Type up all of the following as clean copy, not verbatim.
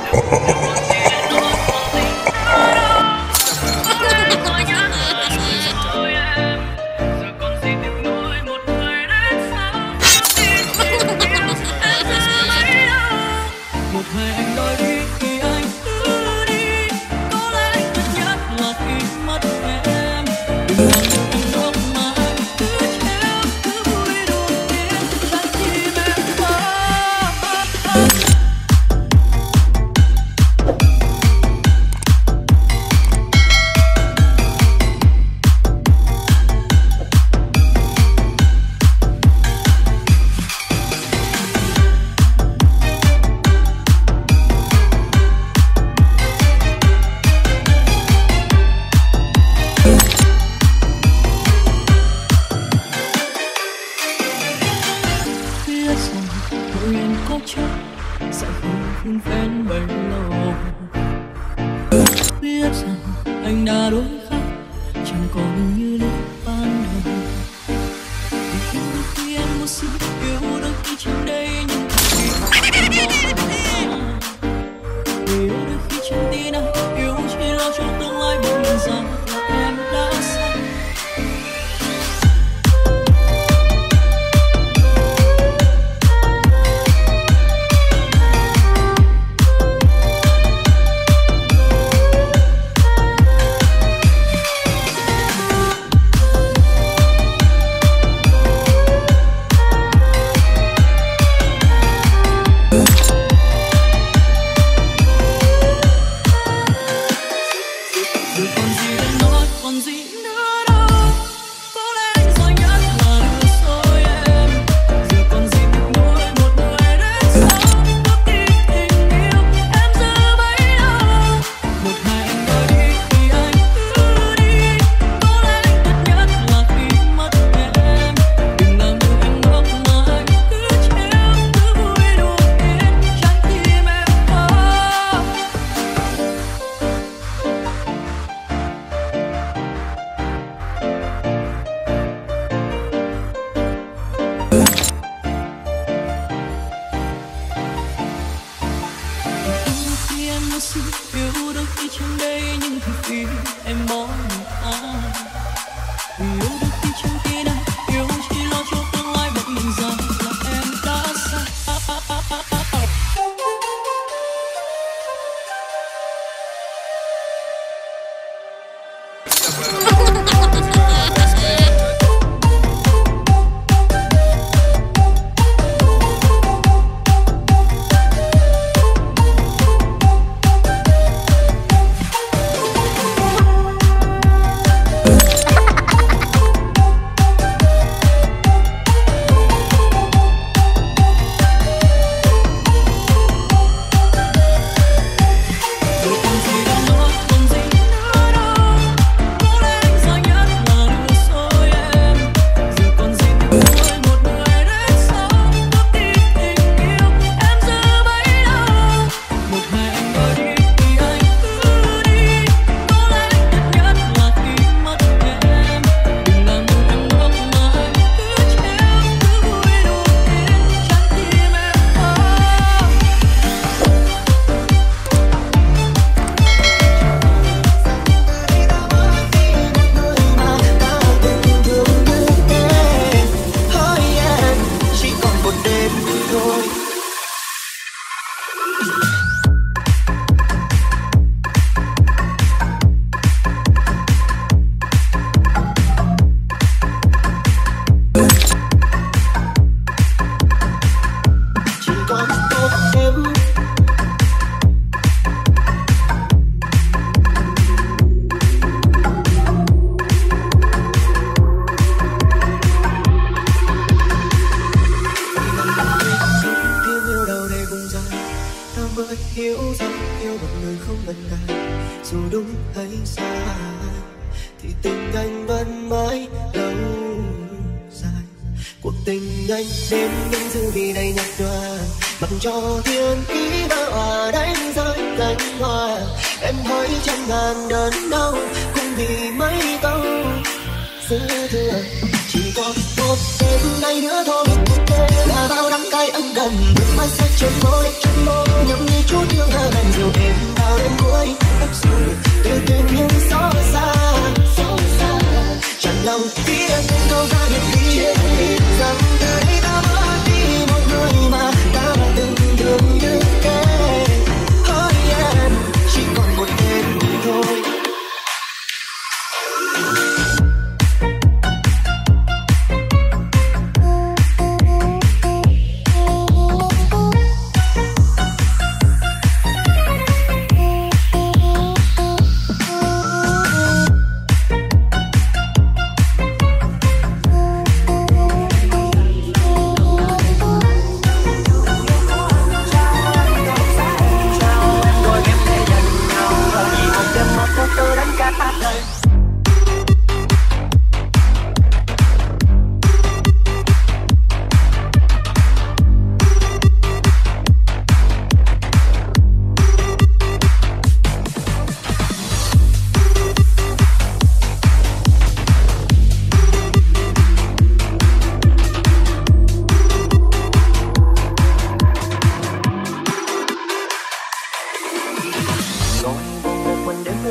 Hãy subscribe cho kênh Ghiền Mì Gõ để không bỏ lỡ những video hấp dẫn.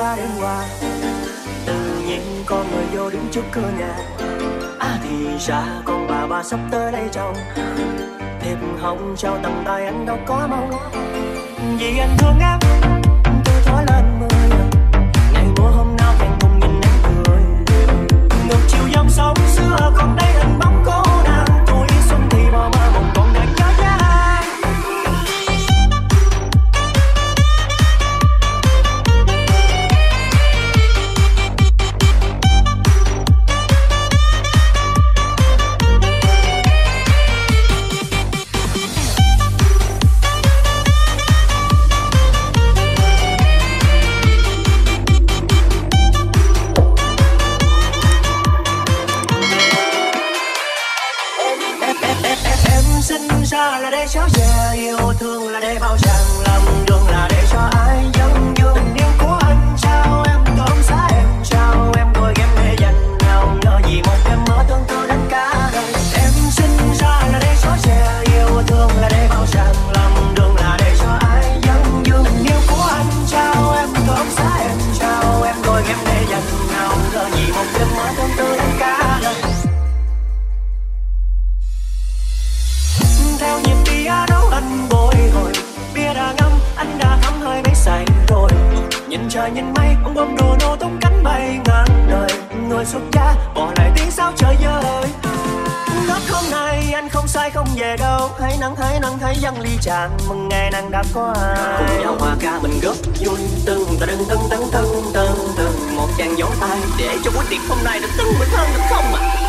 qua đêm qua. Tự nhiên con người vô đứng trước cửa nhà. Thì ra con bà sắp tới đây chồng. Thiệp hồng trao tầm tay anh đâu có mong. Vì anh thương em từ thói lên 10. Ngày mùa hôm nào càng cùng nhìn em cười. Ngược chiều dòng sông xưa còn đây hình bóng cô nàng. Tuổi xuân thì bỏ mơ mộng còn đang nhớ nhang. Là để cho về yêu thương là để bao rằng lầm đường là để cho ai dân dương tình yêu của anh trao em cơm giá em trao em đôi em để dành nào ngờ gì một em mơ tương tư đến cả đời. Em sinh ra là để cho về yêu thương là để bao rằng lầm đường là để cho ai dân dương tình yêu của anh trao em cơm giá em trao em đôi em để dành nào ngờ gì một em mơ tương tư đến cả đời. Theo nhịp bia nấu anh bồi hồi, bia đã ngâm anh đã thấm hơi mấy say rồi. Nhìn trời nhìn mây ông bom đồ nổ tung cánh bay ngang đời. Người xuất gia bỏ lại tiếng sao trời vơi. Lớp hôm nay anh không sai không về đâu. Hãy nắng thấy dân ly tràn mừng ngày nàng đã có ai. Cùng nhau hòa ca mình góp vui từng ta đừng từng một tràng vỗ tay để cho buổi tiệc hôm nay được tưng bừng hơn được không ạ?